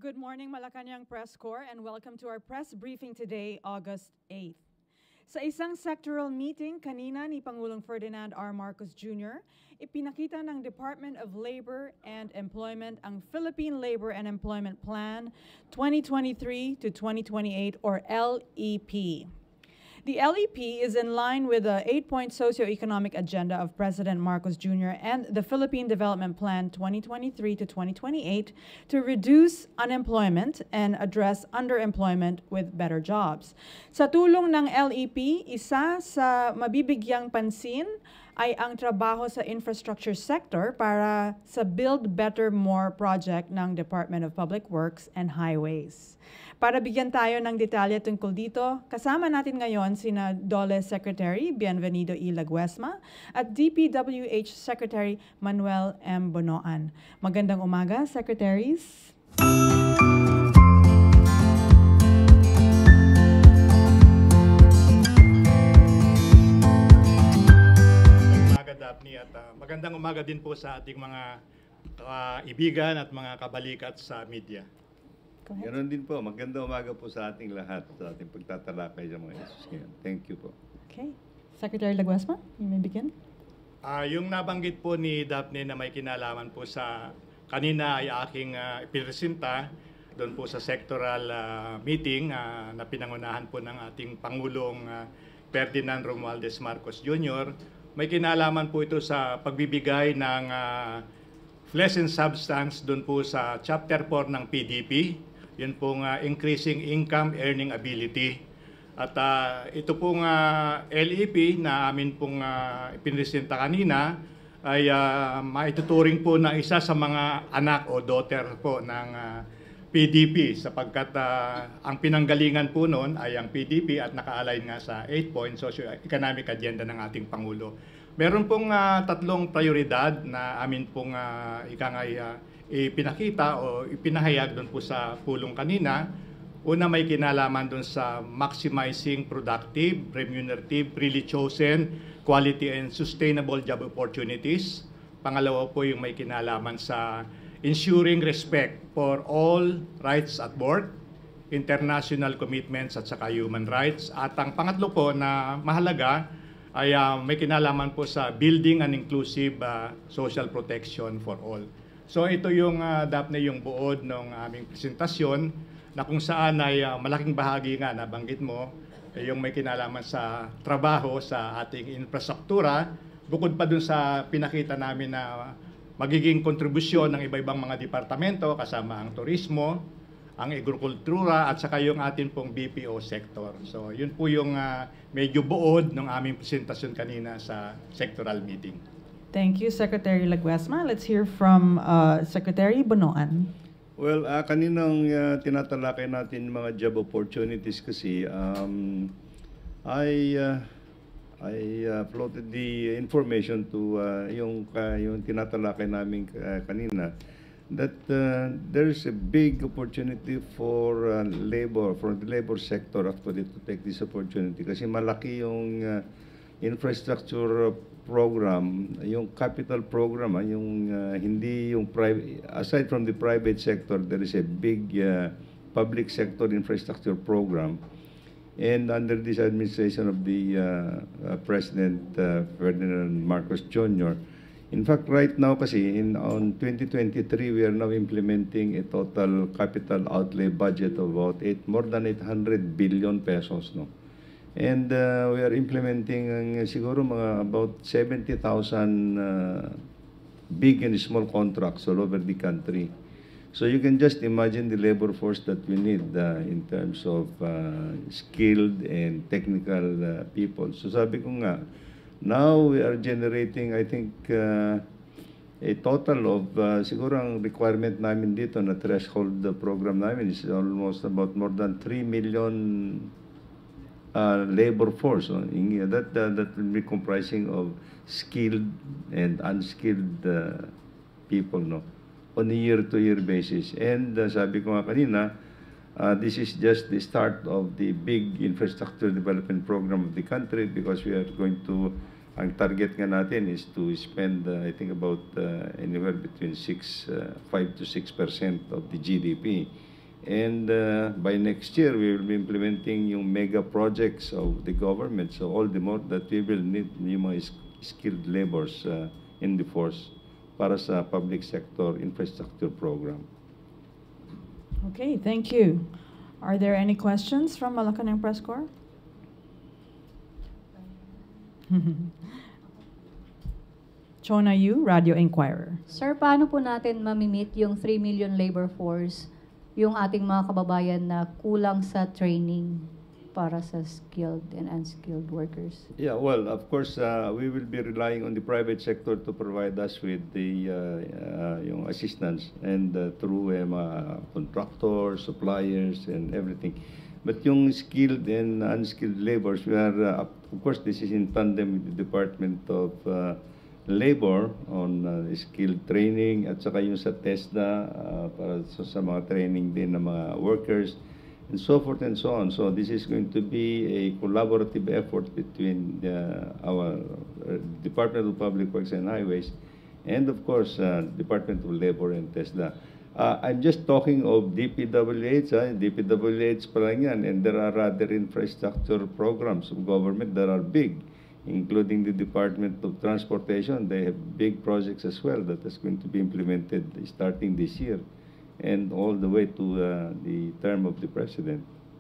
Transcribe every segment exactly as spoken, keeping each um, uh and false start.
Good morning, Malacanang Press Corps, and welcome to our press briefing today, August eighth. Sa isang sectoral meeting kanina ni Pangulong Ferdinand R. Marcos Junior, ipinakita ng Department of Labor and Employment ang Philippine Labor and Employment Plan twenty twenty-three to twenty twenty-eight, or L E P. The L E P is in line with the eight-point socioeconomic agenda of President Marcos Junior and the Philippine Development Plan twenty twenty-three to twenty twenty-eight to reduce unemployment and address underemployment with better jobs. Sa tulong ng L E P, isa sa mabibigyang pansin ay ang trabaho sa infrastructure sector para sa Build Better More project ng Department of Public Works and Highways. Para bigyan tayo ng detalye tungkol dito, kasama natin ngayon sina DOLE Secretary Bienvenido E. Laguesma at D P W H Secretary Manuel M. Bonoan. Magandang umaga, Secretaries. Daphne, at uh, magandang umaga din po sa ating mga kaibigan at mga kabalikat sa media. Ganon din po. Magandang umaga po sa ating lahat, sa ating pagtatalakay sa mga issues ngayon. Thank you po. Okay. Secretary Laguesma, you may begin. Uh, yung nabanggit po ni Daphne na may kinalaman po sa kanina ay aking uh, ipinresenta doon po sa sectoral uh, meeting uh, na pinangunahan po ng ating Pangulong uh, Ferdinand Romualdez Marcos Junior May kinalaman po ito sa pagbibigay ng uh, flesh and substance doon po sa Chapter four ng P D P. Yun pong uh, Increasing Income Earning Ability. At uh, ito pong uh, L E P na amin pong uh, ipinresenta kanina ay uh, maituturing po na isa sa mga anak o daughter po ng uh, P D P sapagkat uh, ang pinanggalingan po noon ay ang P D P at naka-align nga sa eight-point socio-economic agenda ng ating Pangulo. Meron pong uh, tatlong prioridad na amin pong uh, ikangay uh, ipinakita o ipinahayag doon po sa pulong kanina. Una, may kinalaman doon sa maximizing productive, remunerative, freely chosen, quality and sustainable job opportunities. Pangalawa po yung may kinalaman sa ensuring respect for all rights at work, international commitments at saka human rights. At ang pangatlo po na mahalaga ay uh, may kinalaman po sa building an inclusive uh, social protection for all. So ito yung uh, Daphne yung buod ng aming presentasyon na kung saan ay uh, malaking bahagi nga nabanggit mo eh, yung may kinalaman sa trabaho sa ating infrastruktura, bukod pa dun sa pinakita namin na magiging kontribusyon ng iba-ibang mga departamento kasama ang turismo, ang agrikultura at saka yung atin pong B P O sector. So yun po yung uh, medyo buod ng aming presentasyon kanina sa sectoral meeting. Thank you, Secretary Laguesma. Let's hear from uh, Secretary Bonoan. Well, uh, kaninang uh, tinatalakay natin mga job opportunities kasi, um, I, uh, I uh, floated the information to uh, yung, uh, yung tinatalakay namin uh, kanina that uh, there is a big opportunity for uh, labor, for the labor sector actually to take this opportunity kasi malaki yung uh, infrastructure program, yung capital program, ah, yung uh, hindi yung private, aside from the private sector, there is a big uh, public sector infrastructure program. And under this administration of the uh, uh, President uh, Ferdinand Marcos Junior, in fact, right now kasi, in, on twenty twenty-three, we are now implementing a total capital outlay budget of about eight, more than eight hundred billion pesos, no? And uh, we are implementing uh, siguro mga about seventy thousand uh, big and small contracts all over the country. So you can just imagine the labor force that we need uh, in terms of uh, skilled and technical uh, people. So sabi ko nga, now we are generating, I think, uh, a total of, uh, siguro ang requirement namin dito na threshold the program namin is almost about more than three million Uh, labor force. No? In, uh, that, uh, that will be comprising of skilled and unskilled uh, people, no? On a year-to-year basis. And uh, sabi ko nga kanina, uh, this is just the start of the big infrastructure development program of the country because we are going to, ang target nga natin is to spend, uh, I think about uh, anywhere between six, uh, five to six percent of the G D P And uh, by next year, we will be implementing yung mega projects of the government. So all the more that we will need yung mga skilled laborers uh, in the force para sa public sector infrastructure program. Okay, thank you. Are there any questions from Malacanang Press Corps? Chona Yu, Radio Inquirer. Sir, paano po natin mamimit yung three million labor force, yung ating mga kababayan na kulang sa training para sa skilled and unskilled workers? Yeah, well, of course, uh, we will be relying on the private sector to provide us with the uh, uh, yung assistance and uh, through um, uh, contractors, suppliers, and everything. But yung skilled and unskilled laborers, we are, uh, of course, this is in tandem with the Department of uh, Labor on uh, skilled training at saka yung sa TESDA uh, para sa, sa mga training din ng mga workers and so forth and so on. So this is going to be a collaborative effort between uh, our uh, Department of Public Works and Highways and of course uh, Department of Labor and TESDA. Uh, I'm just talking of D P W H, uh, D P W H pa lang yan, and there are other infrastructure programs of government that are big, including the Department of Transportation. They have big projects as well that is going to be implemented starting this year and all the way to uh, the term of the President.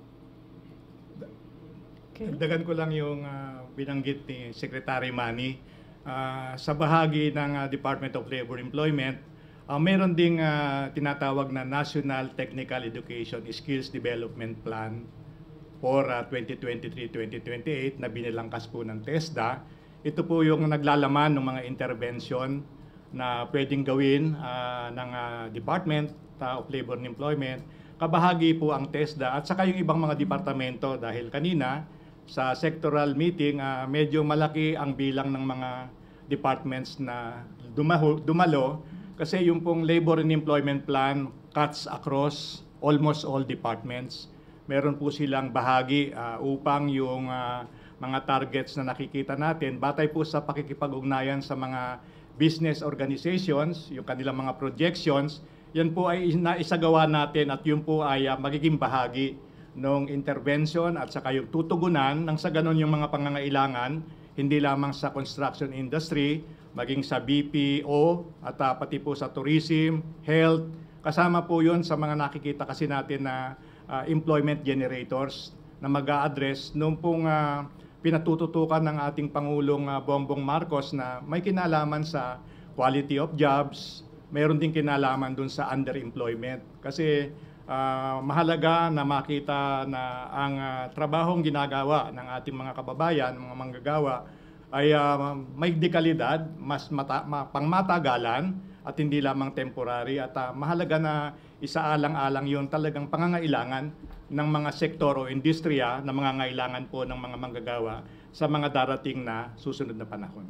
Okay. Dagdagan ko lang yung uh, binanggit ni Secretary Manny. Uh, sa bahagi ng uh, Department of Labor Employment, Uh, meron ding uh, tinatawag na National Technical Education Skills Development Plan for uh, twenty twenty-three to twenty twenty-eight na binilangkas po ng TESDA. Ito po yung naglalaman ng mga intervention na pwedeng gawin uh, ng uh, Department uh, of Labor and Employment. Kabahagi po ang TESDA at saka yung ibang mga departamento dahil kanina sa sectoral meeting uh, medyo malaki ang bilang ng mga departments na dumaho, dumalo. Kasi yung pong Labor and Employment Plan cuts across almost all departments. Meron po silang bahagi uh, upang yung uh, mga targets na nakikita natin, batay po sa pakikipag-ugnayan sa mga business organizations, yung kanilang mga projections, yan po ay naisagawa natin at yun po ay uh, magiging bahagi ng intervention at saka yung tutugunan nang sa ganon yung mga pangangailangan, hindi lamang sa construction industry, maging sa B P O at uh, pati po sa tourism, health, kasama po yun sa mga nakikita kasi natin na uh, employment generators na mag-a-address nung pong uh, pinatututukan ng ating Pangulong uh, Bongbong Marcos na may kinalaman sa quality of jobs, mayroon din kinalaman dun sa underemployment. Kasi uh, mahalaga na makita na ang uh, trabahong ginagawa ng ating mga kababayan, mga manggagawa, ay uh, may dekalidad, mas mata, ma, pangmatagalan at hindi lamang temporary at uh, mahalaga na isaalang-alang yung talagang pangangailangan ng mga sektor o industriya na mga ngailangan po ng mga manggagawa sa mga darating na susunod na panahon.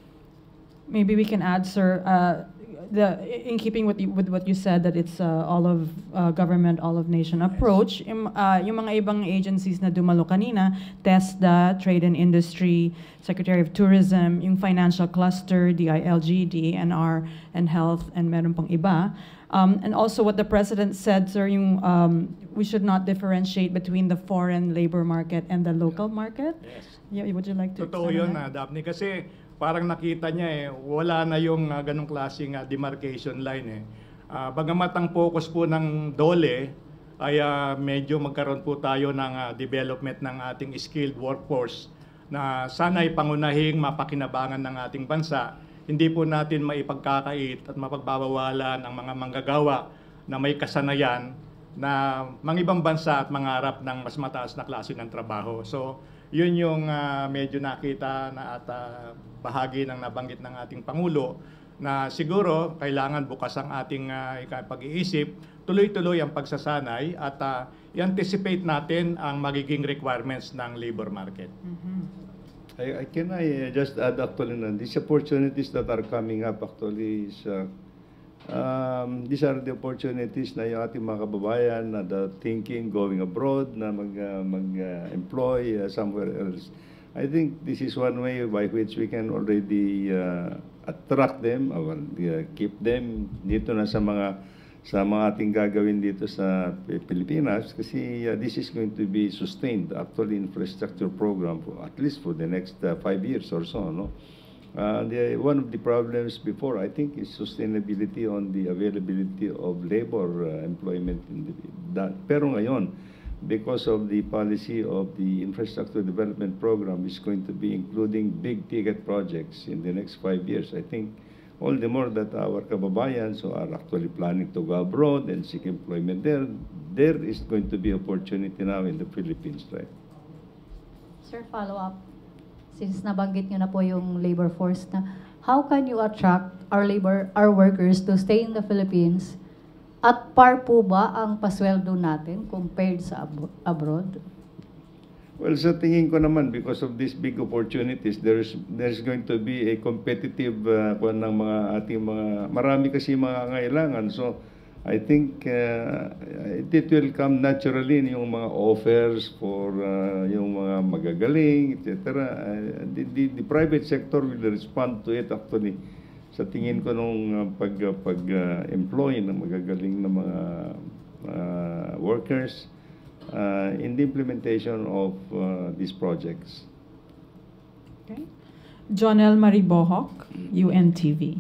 Maybe we can add, sir, uh, the, in keeping with, with what you said, that it's uh, all of uh, government, all of nation approach, yung, uh, yung mga ibang agencies na dumalo kanina, TESDA, Trade and Industry, Secretary of Tourism, yung Financial Cluster, D I L G, D A N R, and Health, and meron pang iba. Um, and also what the President said, sir, yung, um, we should not differentiate between the foreign labor market and the local market. Yes. Yeah, would you like to Totoo yun, na, Daphne, kasi parang nakita niya eh, wala na yung uh, ganong klaseng uh, demarcation line eh. Uh, bagamat ang focus po ng DOLE ay uh, medyo magkaroon po tayo ng uh, development ng ating skilled workforce na sana'y pangunahing mapakinabangan ng ating bansa. Hindi po natin maipagkakait at mapagbabawalan ang mga manggagawa na may kasanayan na mangibang bansa at mangarap ng mas mataas na klase ng trabaho. So, yun yung uh, medyo nakita na at uh, bahagi ng nabanggit ng ating Pangulo na siguro kailangan bukas ang ating uh, pag-iisip, tuloy-tuloy ang pagsasanay at uh, i-anticipate natin ang magiging requirements ng labor market. Mm-hmm. I, I, can I uh, just add actually na these opportunities that are coming up actually is uh, Um, these are the opportunities na yung ating mga kababayan na the thinking going abroad na mag, uh, mag-employ uh, uh, somewhere else. I think this is one way by which we can already uh, attract them, or uh, keep them dito na sa mga sa mga ating gagawin dito sa Pilipinas kasi uh, this is going to be sustained actually infrastructure program for at least for the next uh, five years or so, no? Uh, the, one of the problems before, I think, is sustainability on the availability of labor uh, employment. In the, that, pero ngayon, because of the policy of the infrastructure development program is going to be including big ticket projects in the next five years, I think all the more that our kababayans who are actually planning to go abroad and seek employment there, there is going to be opportunity now in the Philippines, right? Sir, follow up. Since nabanggit nyo na po yung labor force na, how can you attract our labor, our workers to stay in the Philippines? At par po ba ang pasweldo natin compared sa ab- abroad? Well, sa tingin ko naman, because of these big opportunities, there's there's going to be a competitive uh, kuwan ng mga ating mga, marami kasi mga kailangan. So, I think uh, it will come naturally yung mga offers for uh, yung mga magagaling, et cetera. Uh, the, the, the private sector will respond to it actually. Sa tingin ko nung uh, pag, uh, pag-employ uh, ng magagaling na mga uh, workers uh, in the implementation of uh, these projects. Okay. Jonel Maribohok, U N T V.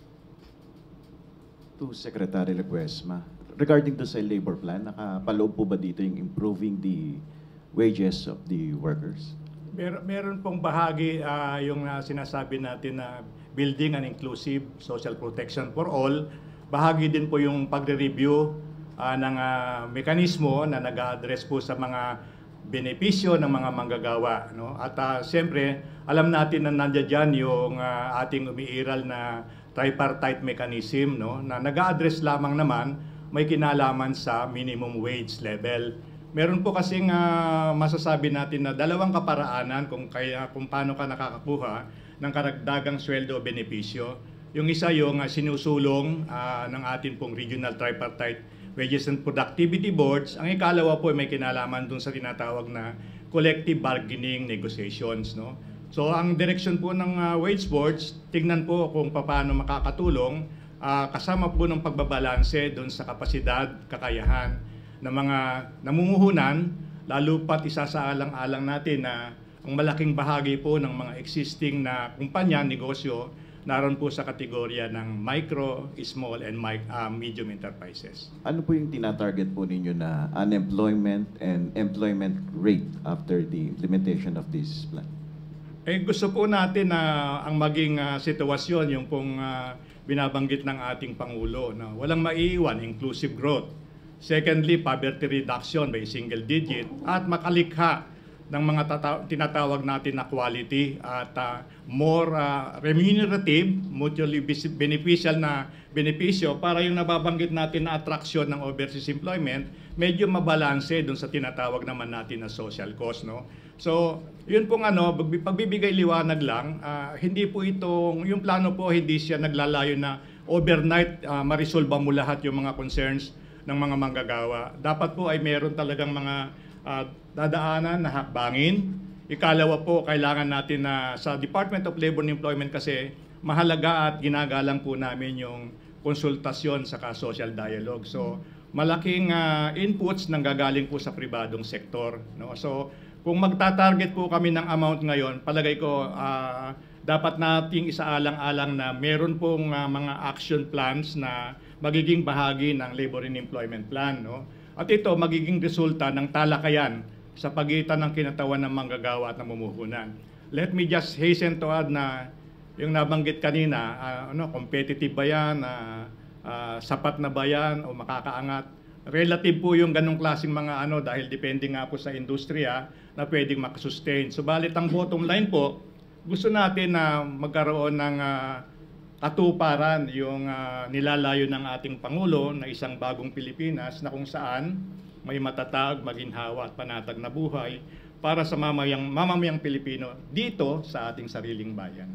To Secretary Leguesma, regarding to sa labor plan, nakapaloob po ba dito yung improving the wages of the workers? Mer meron pong bahagi uh, yung uh, sinasabi natin na building an inclusive social protection for all. Bahagi din po yung pagre-review uh, ng uh, mekanismo na nag-address po sa mga benepisyo ng mga manggagawa, no? At uh, siyempre, alam natin na nandiyan dyan yung uh, ating umiiral na tripartite mechanism, no, na nag-a-address lamang naman may kinalaman sa minimum wage level. Meron po kasing uh, masasabi natin na dalawang kaparaanan kung kaya kung paano ka nakakakuha ng karagdagang sweldo o benepisyo. Yung isa yung uh, sinusulong uh, ng atin pong regional tripartite wages and productivity boards. Ang ikalawa po ay may kinalaman dun sa tinatawag na collective bargaining negotiations, no. So ang direksyon po ng uh, wage boards, tignan po kung paano makakatulong uh, kasama po ng pagbabalanse doon sa kapasidad, kakayahan ng mga namumuhunan, lalo pat isasaalang-alang natin na ang malaking bahagi po ng mga existing na kumpanya, negosyo, naroon po sa kategorya ng micro, small, and mic, uh, medium enterprises. Ano po yung tinatarget po ninyo na unemployment and employment rate after the implementation of this plan? Eh, gusto po natin na uh, ang maging uh, sitwasyon, yung pong uh, binabanggit ng ating Pangulo, na walang maiiwan, inclusive growth. Secondly, poverty reduction by single digit at makalikha ng mga tinatawag natin na quality at uh, more uh, remunerative, mutually beneficial na benepisyo para yung nababanggit natin na attraction ng overseas employment, medyo mabalanse dun sa tinatawag naman natin na social cost, no? So, yun pong ano, pagbibigay liwanag lang, uh, hindi po itong, yung plano po hindi siya naglalayo na overnight uh, marisolba mo lahat yung mga concerns ng mga manggagawa. Dapat po ay meron talagang mga uh, dadaanan na hakbangin. Ikalawa po, kailangan natin na sa Department of Labor and Employment kasi mahalaga at ginagalang po namin yung konsultasyon sa social dialogue. So, malaking uh, inputs nang gagaling po sa pribadong sektor, no? So, kung magta-target po kami ng amount ngayon, palagay ko uh, dapat nating isaalang-alang na meron pong uh, mga action plans na magiging bahagi ng Labor and Employment Plan, no? At ito magiging resulta ng talakayan sa pagitan ng kinatawan ng manggagawa at namumuhunan. Let me just hasten to add na yung nabanggit kanina, uh, ano, competitive ba yan, uh, uh, sapat na ba yan o makakaangat? Relative po yung ganong klaseng mga ano dahil depende nga po sa industriya na pwedeng makasustain. Subalit ang bottom line po, gusto natin na magkaroon ng uh, katuparan yung uh, nilalayo ng ating Pangulo na isang bagong Pilipinas na kung saan may matatag, maginhawa at panatag na buhay para sa mamayang, mamamayang Pilipino dito sa ating sariling bayan.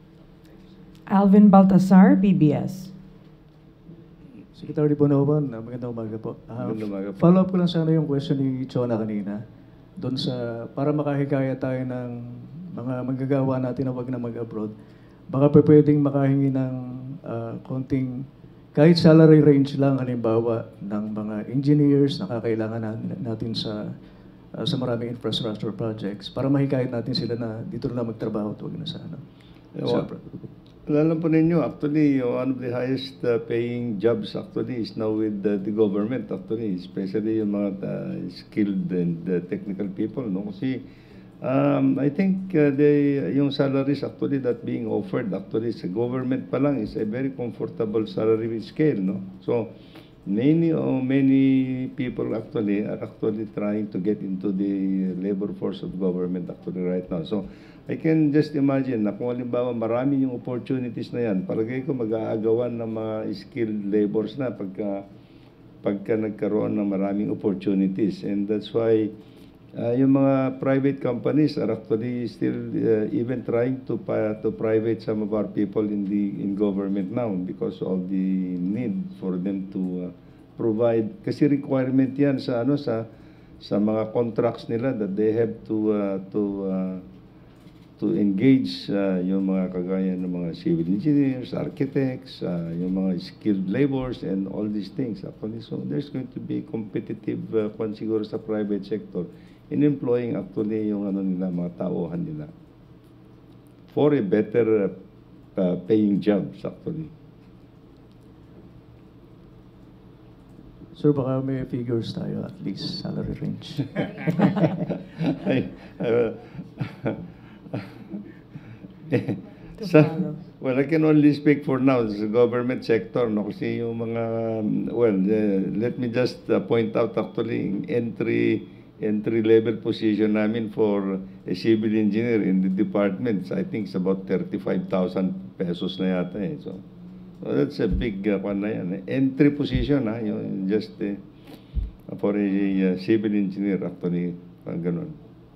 Alvin Baltasar, P B S. Secretary Bonoban, magandang umaga po. Uh, Magandang umaga po. Follow up ko lang sana yung question ni Chona kanina. Doon sa, para makahikaya tayo ng mga manggagawa natin na wag na mag-abroad, baka pa pwedeng makahingi ng uh, konting kahit salary range lang, halimbawa, ng mga engineers na kakailangan natin, natin sa uh, sa maraming infrastructure projects, para mahikayat natin sila na dito na magtrabaho at huwag na sa ano. Yeah, So, alam po ninyo, actually, one of the highest uh, paying jobs actually is now with uh, the government actually, especially yung mga uh, skilled and uh, technical people, no? Kasi um, I think uh, they, yung salaries actually that being offered actually sa government pa lang is a very comfortable salary scale, no? So, many oh, many people actually are actually trying to get into the labor force of government actually right now. So, I can just imagine na kung halimbawa marami yung opportunities na yan, palagay ko mag-aagawan ng mga skilled labors na pagka, pagka nagkaroon ng maraming opportunities. And that's why uh, yung mga private companies are actually still uh, even trying to, uh, to private some of our people in the in government now because of the need for them to uh, provide. Kasi requirement yan sa, ano, sa, sa mga contracts nila that they have to, uh, to uh, to engage uh, yung mga kagaya ng mga civil engineers, architects, uh, yung mga skilled laborers, and all these things actually. So there's going to be competitive uh, kung siguro sa private sector in employing actually yung ano nila, mga tauhan nila for a better uh, uh, paying jobs actually. sir, baka may figures tayo, at least salary range. Ay, uh, so, well, I can only speak for now sa government sector, no? Kasi yung mga, well, uh, let me just uh, point out actually entry entry level position namin for a civil engineer in the departments, I think it's about thirty-five thousand pesos na yata eh. So, so that's a big uh, kwan na yan. Eh. Entry position, ha, yung just uh, for a uh, civil engineer actually, uh, ganun.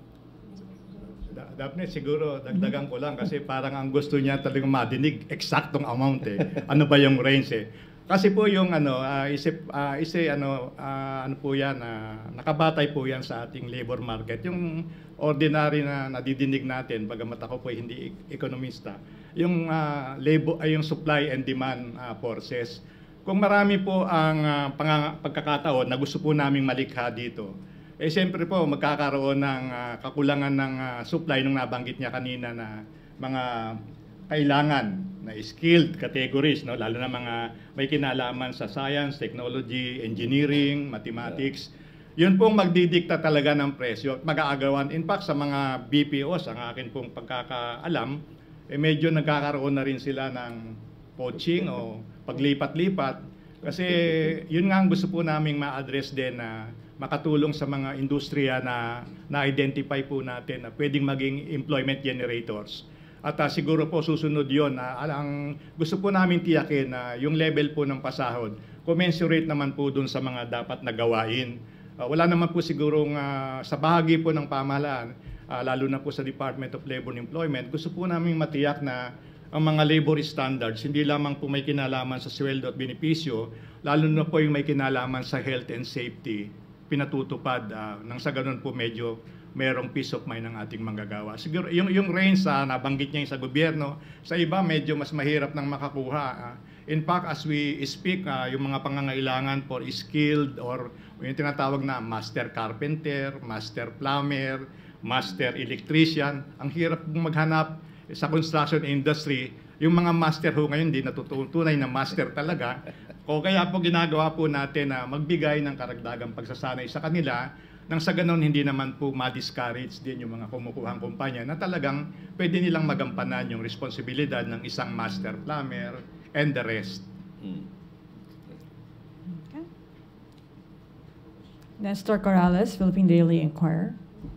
Daphne, siguro dagdagan ko lang kasi parang ang gusto niya talagang madinig eksaktong amount eh. Ano ba yung range eh? Kasi po yung ano, uh, isip, uh, isip ano, uh, ano po yan, uh, nakabatay po yan sa ating labor market. Yung ordinary na nadidinig natin, bagamat ako po hindi ekonomista, yung uh, labor, ay yung supply and demand uh, forces. Kung marami po ang uh, pang- pagkakataon na gusto po naming malikha dito, eh siyempre po magkakaroon ng uh, kakulangan ng uh, supply nung nabanggit niya kanina na mga kailangan na skilled categories, no? Lalo na mga may kinalaman sa science, technology, engineering, mathematics. Yun pong magdidikta talaga ng presyo at mag-aagawan. In fact, sa mga B P Os, ang akin pong pagkakaalam, eh medyo nagkakaroon na rin sila ng poaching o paglipat-lipat. Kasi yun nga ang gusto po naming ma-address din na makatulong sa mga industriya na na-identify po natin na pwedeng maging employment generators. At uh, siguro po susunod yon na uh, ang gusto po namin tiyakin na uh, yung level po ng pasahod, commensurate naman po dun sa mga dapat na gawain. Uh, wala naman po sigurong uh, sa bahagi po ng pamahalaan, uh, lalo na po sa Department of Labor and Employment, gusto po namin matiyak na ang mga labor standards, hindi lamang po may kinalaman sa sweldo at benepisyo, lalo na po yung may kinalaman sa health and safety, pinatutupad uh, nang sa ganun po medyo merong peace of mind ng ating manggagawa. Siguro yung, yung range sa uh, nabanggit niya yung sa gobyerno, sa iba medyo mas mahirap nang makakuha. Uh, in fact, as we speak, uh, yung mga pangangailangan for skilled or yung tinatawag na master carpenter, master plumber, master electrician, ang hirap maghanap sa construction industry. Yung mga master ho ngayon, hindi natutunay na master talaga. O kaya po ginagawa po natin na magbigay ng karagdagang pagsasanay sa kanila nang sa ganon hindi naman po ma-discourage din yung mga kumukuhang kumpanya na talagang pwede nilang magampanan yung responsibilidad ng isang master plumber and the rest. Okay. Nestor Corrales, Philippine Daily Inquirer.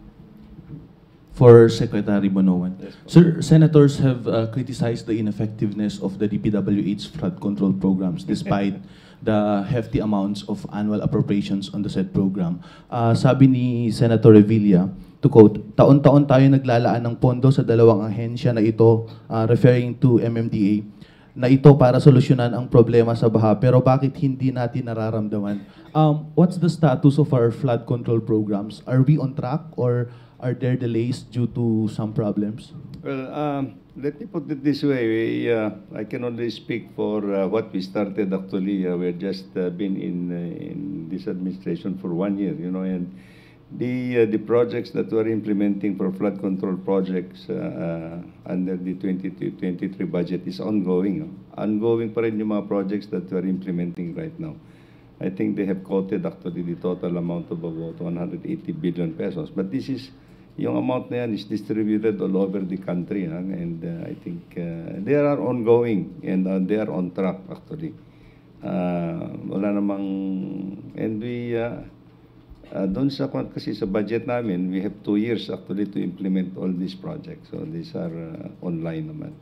For Secretary Bonoan. Sir, senators have uh, criticized the ineffectiveness of the D P W H flood control programs despite the hefty amounts of annual appropriations on the said program. Uh, sabi ni Senator Revilla, to quote, taon-taon tayo naglalaan ng pondo sa dalawang ahensya na ito, uh, referring to M M D A, na ito para solusyonan ang problema sa baha, pero bakit hindi natin nararamdaman? Um, what's the status of our flood control programs? Are we on track or are there delays due to some problems? Well, um, let me put it this way. We, uh, I can only speak for uh, what we started actually. Uh, we've just uh, been in, uh, in this administration for one year, you know, and the, uh, the projects that we're implementing for flood control projects uh, uh, under the twenty-two twenty-three budget is ongoing. Uh. Ongoing pa rin yung mga projects that we're implementing right now. I think they have quoted actually the total amount of about one hundred eighty billion pesos. But this is, yung amount na yan is distributed all over the country. Huh? And uh, I think uh, they are ongoing and uh, they are on track actually. Uh, wala namang, and we, uh, uh, doon sa, kasi sa budget namin, we have two years actually to implement all these projects. So these are uh, online naman.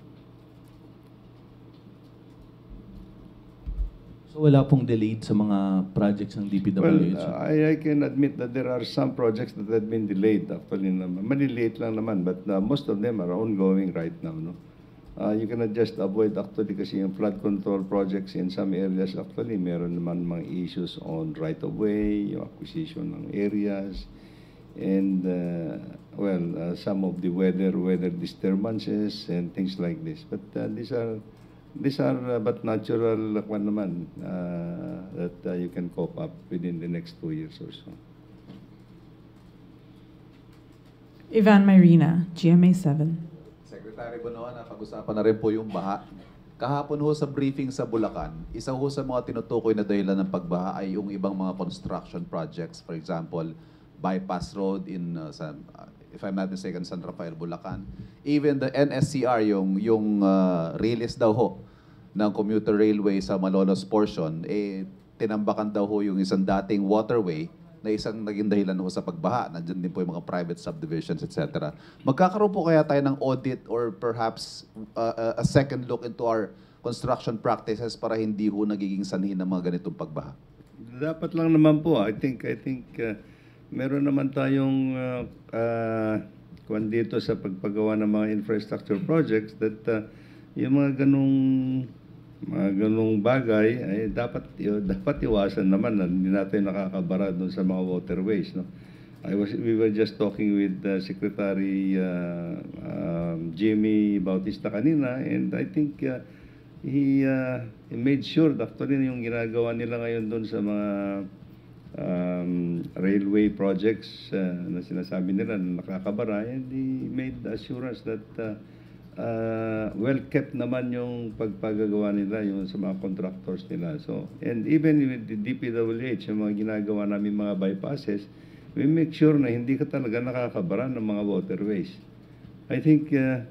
So wala pong delayed sa mga projects ng D P W H? Well, uh, I, I can admit that there are some projects that have been delayed actually naman. Maliliit lang naman, but uh, most of them are ongoing right now. No? Uh, you cannot just avoid actually kasi yung flood control projects in some areas actually meron naman mga issues on right-of-way, yung acquisition ng areas, and uh, well, uh, some of the weather weather disturbances and things like this. But uh, these are These are uh, but natural kwan naman uh, that uh, you can cope up within the next two years or so. Ivan Mayrina, G M A seven. Secretary Bonoan, napag-usapan na rin po yung baha. Kahapon ho sa briefing sa Bulacan, isa ho sa mga tinutukoy na dahilan ng pagbaha ay yung ibang mga construction projects. For example, bypass road in, uh, sa, uh, if I'm not mistaken, San Rafael, Bulacan. Even the N S C R, yung, yung uh, release daw ho ng commuter railway sa Malolos portion, eh, tinambakan daw ho yung isang dating waterway na isang naging dahilan ho sa pagbaha. Nandiyan din po yung mga private subdivisions, et cetera. Magkakaroon po kaya tayo ng audit or perhaps uh, a second look into our construction practices para hindi ho nagiging sanhi ng mga ganitong pagbaha? Dapat lang naman po. I think, I think uh, meron naman tayong uh, uh, kwan dito sa pagpagawa ng mga infrastructure projects that uh, yung mga ganong mga ganong bagay ay dapat dapat iwasan naman na hindi natin nakakabara doon sa mga waterways, no. I was we were just talking with uh, Secretary uh, um, Jimmy Bautista kanina, and I think uh, he, uh, he made sure that actually yung ginagawa nila ngayon doon sa mga Um, railway projects uh, na sinasabi nila na nakakabara, and he made assurance that uh, uh, well kept naman yung pagpagagawa nila yung sa mga contractors nila. So, and even with the D P W H, yung mga ginagawa namin mga bypasses, we make sure na hindi ka talaga nakakabara ng mga waterways. I think uh,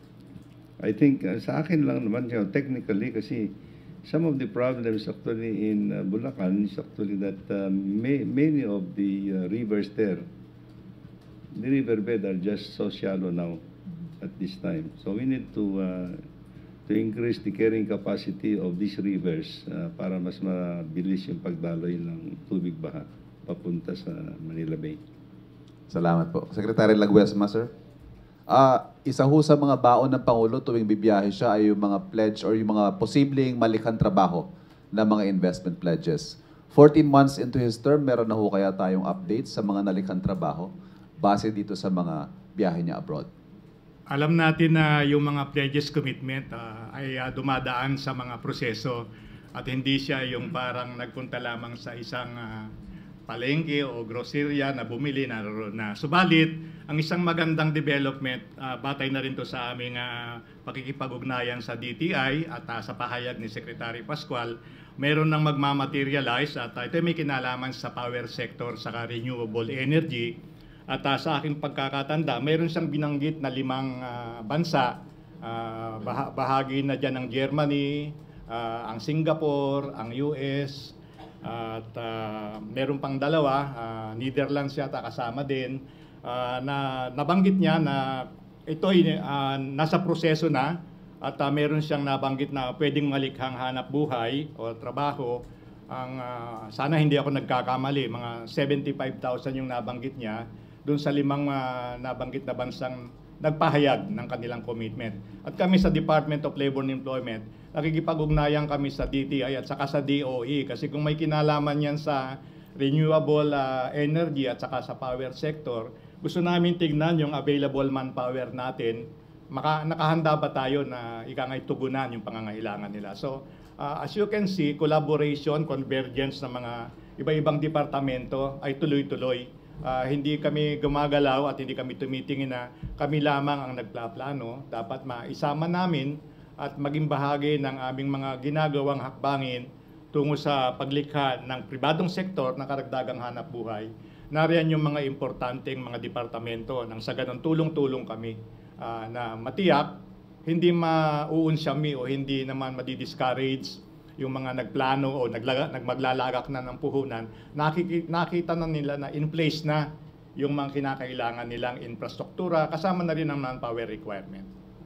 I think uh, sa akin lang naman, you know, technically kasi some of the problems actually in uh, Bulacan is actually that uh, may, many of the uh, rivers there, the riverbed are just so shallow now at this time. So we need to uh, to increase the carrying capacity of these rivers uh, para mas mabilis yung pagdaloy ng tubig baha papunta sa Manila Bay. Salamat po. Secretary Laguesma, sir. Uh, isa ho sa mga baon ng Pangulo tuwing bibiyahe siya ay yung mga pledge or yung mga posibleng malikhang trabaho na mga investment pledges. fourteen months into his term, meron na ho kaya tayong updates sa mga nalikhang trabaho base dito sa mga biyahe niya abroad? Alam natin na yung mga pledges commitment uh, ay uh, dumadaan sa mga proseso at hindi siya yung parang nagpunta lamang sa isang uh, palengke o groceria na bumili na, na subalit ang isang magandang development, uh, batay na rin to sa aming uh, pakikipag-ugnayan sa D T I at uh, sa pahayag ni Secretary Pascual, meron nang magmamaterialize at uh, ito may kinalaman sa power sector sa renewable energy. At uh, sa aking pagkakatanda, meron siyang binanggit na limang uh, bansa, uh, bah bahagi na dyan ng Germany, uh, ang Singapore, ang U S, at uh, meron pang dalawa, uh, Netherlands yata kasama din, uh, na nabanggit niya na ito ay uh, nasa proseso na at uh, meron siyang nabanggit na pwedeng malikhang hanap buhay o trabaho. Ang uh, sana hindi ako nagkakamali, mga seventy-five thousand yung nabanggit niya doon sa limang uh, nabanggit na bansang nagpahayag ng kanilang commitment. At kami sa Department of Labor and Employment, nakikipag-ugnayan kami sa D T I at saka sa D O E kasi kung may kinalaman yan sa renewable uh, energy at saka sa power sector, gusto namin tignan yung available manpower natin maka, nakahanda ba tayo na ikangay tugunan yung pangangailangan nila. So, uh, as you can see, collaboration, convergence ng mga iba-ibang departamento ay tuloy-tuloy. Uh, hindi kami gumagalaw at hindi kami tumitingin na kami lamang ang nagplaplano. Dapat maisama namin at maging bahagi ng aming mga ginagawang hakbangin tungo sa paglikha ng pribadong sektor ng karagdagang hanap buhay. Nariyan yung mga importanteng mga departamento nang sa ganun tulong-tulong kami uh, na matiyak, hindi mauunsyami o hindi naman madi-discourage yung mga nagplano o naglaga, nagmaglalagak na ng puhunan. Nakikita, nakita na nila na in place na yung mga kinakailangan nilang infrastruktura, kasama na rin ang manpower requirement.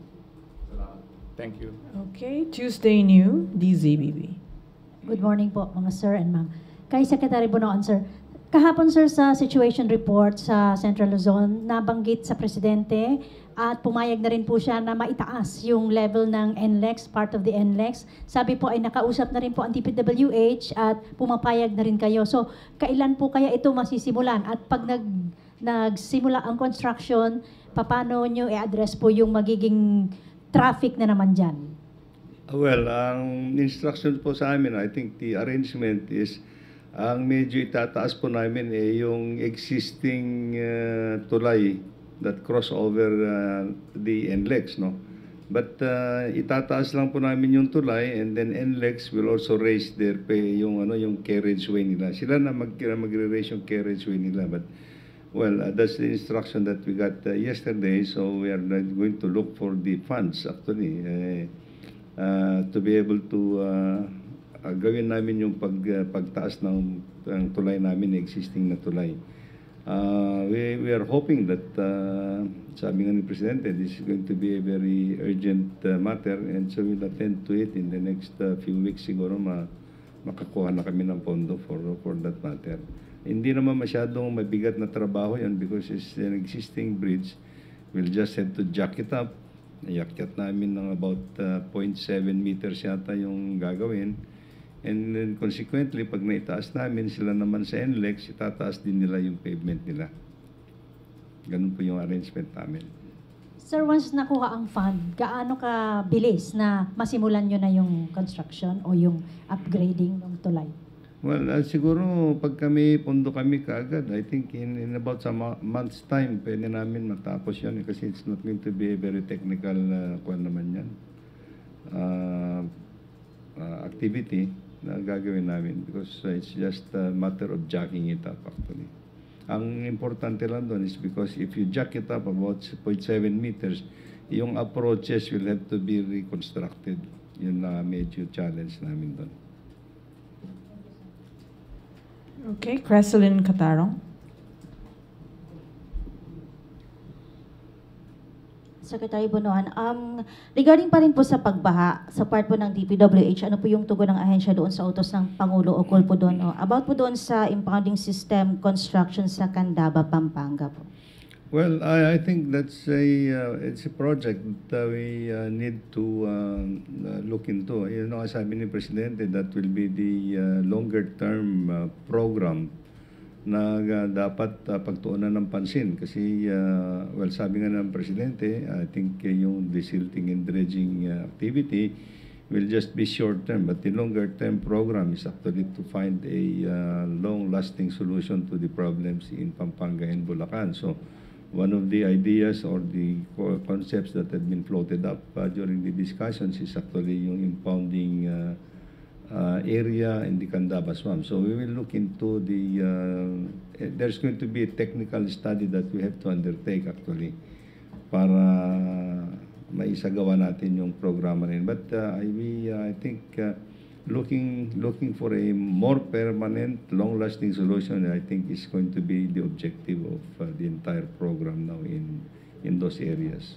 Thank you. Okay, Tuesday New, D Z B B. Good morning po mga sir and ma'am. Kay Secretary Bunoan, sir. Kahapon sir sa situation report sa Central Luzon, nabanggit sa Presidente at pumayag na rin po siya na maitaas yung level ng N L E X, part of the N L E X. Sabi po ay nakausap na rin po ang D P W H at pumapayag na rin kayo. So, kailan po kaya ito masisimulan? At pag nag, nagsimula ang construction, paano nyo i-address po yung magiging traffic na naman dyan? Well, ang instruction po sa amin, I think the arrangement is, ang medyo itataas po namin eh yung existing uh, tulay that cross over uh, the N L E X, no? But uh, itataas lang po namin yung tulay and then N L E X will also raise their pay, yung ano yung carriageway nila. Sila na mag magre-raise yung carriageway nila, but well, uh, that's the instruction that we got uh, yesterday, so we are going to look for the funds actually uh, uh, to be able to uh, uh, gawin namin yung pag, uh, pagtaas ng, ng tulay namin, existing na tulay. Uh, we, we are hoping that, uh, sabi nga ni Presidente, this is going to be a very urgent uh, matter and so we'll attend to it in the next uh, few weeks siguro ma makakuha na kami ng pondo for, for that matter. Hindi naman masyadong mabigat na trabaho yan because it's an existing bridge. We'll just have to jack it up. Yakyat namin ng about uh, zero point seven meters yata yung gagawin. And then consequently, pag naitaas namin, sila naman sa N L E X, itataas din nila yung pavement nila. Ganun po yung arrangement namin. Sir, once nakuha ang fund, gaano ka bilis na masimulan nyo na yung construction o yung upgrading ng tulay? Well, uh, siguro pag kami, pondo kami kaagad, I think in, in about some month's time, pwede namin matapos yan eh, kasi it's not going to be a very technical uh, kwan naman yan. Uh, uh, activity na gagawin namin because uh, it's just a matter of jacking it up actually. Ang importante lang doon is because if you jack it up about zero point seven meters, yung approaches will have to be reconstructed. Yun na medyo challenge namin doon. Okay, Creselyn Catarong. Secretary Bunoan, um, regarding pa rin po sa pagbaha, sa part po ng D P W H, ano po yung tugon ng ahensya doon sa utos ng Pangulo o call po doon? O, about po doon sa impounding system construction sa Candaba, Pampanga po? Well, I, I think that's a, uh, it's a project that we uh, need to uh, look into. You know, sabi ni Presidente, that will be the uh, longer term uh, program na uh, dapat uh, pagtuunan ng pansin. Kasi, uh, well, sabi nga ng Presidente, I think uh, yung desilting and dredging uh, activity will just be short term. But the longer term program is actually to find a uh, long-lasting solution to the problems in Pampanga and Bulacan. So, one of the ideas or the concepts that had been floated up uh, during the discussions is actually yung impounding uh, uh, area in the Candaba Swamp. So we will look into the, uh, there's going to be a technical study that we have to undertake actually para maisagawa natin yung programa rin. But uh, I, we, uh, I think uh, looking looking for a more permanent, long-lasting solution, I think is going to be the objective of uh, the entire program now in in those areas.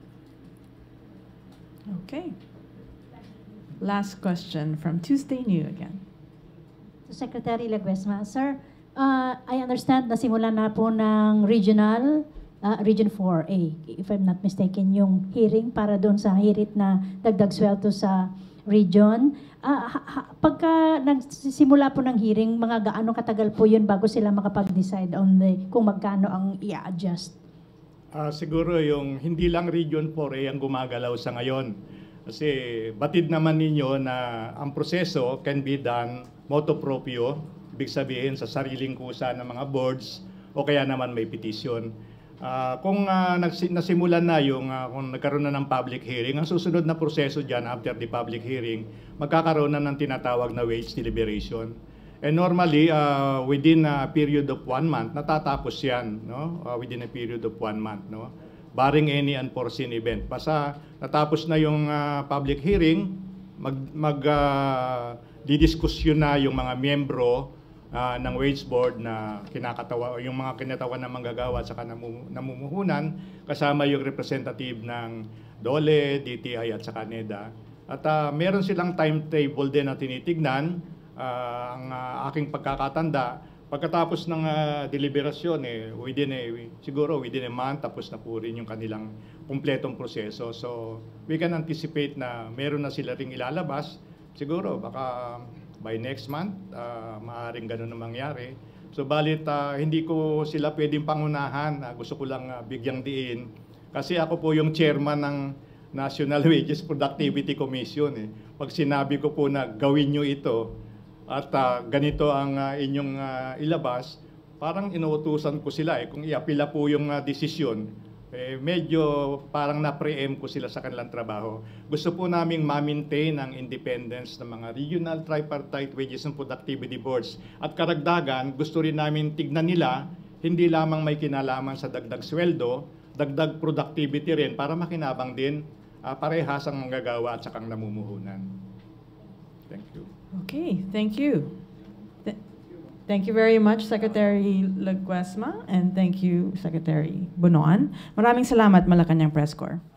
Okay. Last question from Tuesday New again. So, Secretary Laguesma, sir, uh, I understand na simulan na po ng regional, uh, Region four A, if I'm not mistaken, yung hearing para doon sa hirit na dagdag sweldo sa region. Uh, ha, ha, pagka nagsimula po ng hearing, mga gaano katagal po yun bago sila makapag-decide on the, kung magkano ang i-adjust? Ah, siguro yung hindi lang Region four eh ang gumagalaw sa ngayon. Kasi batid naman ninyo na ang proseso can be done motu proprio, ibig sabihin sa sariling kusa ng mga boards o kaya naman may petition. Uh, kung uh, nasimulan na yung uh, kung nagkaroon na ng public hearing, ang susunod na proseso dyan after the public hearing, magkakaroon na ng tinatawag na wage deliberation. And normally, uh, within a period of one month, natatapos yan, no? Uh, within a period of one month, no? Barring any unforeseen event. Basta natapos na yung uh, public hearing, mag, mag uh, didiskusyon na yung mga miyembro uh, ng wage board na kinakatawa, yung mga kinatawan ng manggagawa at saka namu, namumuhunan, kasama yung representative ng DOLE, D T I at saka NEDA. At uh, meron silang timetable din na tinitignan. Uh, ang uh, aking pagkakatanda, pagkatapos ng uh, deliberasyon, eh, within a, siguro within a month, tapos na po rin yung kanilang kumpletong proseso. So, we can anticipate na meron na sila ring ilalabas. Siguro, baka by next month, uh, maaaring ganun na mangyari. So, balit, uh, hindi ko sila pwedeng pangunahan. Uh, gusto ko lang uh, bigyang diin. Kasi ako po yung chairman ng National Wages Productivity Commission. Eh. Pag sinabi ko po na gawin nyo ito, at uh, ganito ang uh, inyong uh, ilabas, parang inuutusan ko sila eh. Kung iapila po yung uh, desisyon, eh, medyo parang na-preempt ko sila sa kanilang trabaho. Gusto po naming ma-maintain ang independence ng mga regional tripartite wages and productivity boards. At karagdagan, gusto rin namin tignan nila, hindi lamang may kinalaman sa dagdag sweldo, dagdag productivity rin para makinabang din uh, parehas ang manggagawa at sakang namumuhunan. Thank you. Okay, thank you. Th thank you very much, Secretary Laguesma, and thank you, Secretary Bunoan. Maraming salamat, Malacanang Press Corps.